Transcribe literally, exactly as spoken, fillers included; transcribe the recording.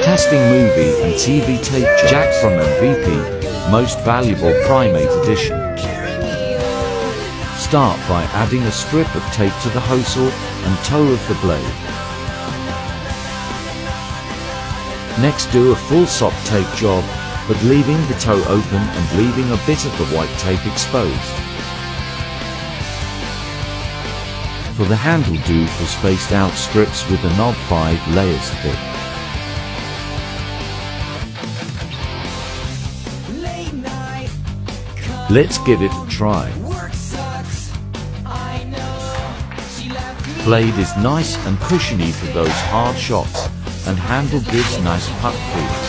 Testing movie and T V tape jack from M V P, Most Valuable Primate Edition. Start by adding a strip of tape to the hosel and toe of the blade. Next, do a full sock tape job, but leaving the toe open and leaving a bit of the white tape exposed. For the handle, do for spaced out strips with the knob five layers thick. Let's give it a try. Blade is nice and cushiony for those hard shots, and handle gives nice puck feel.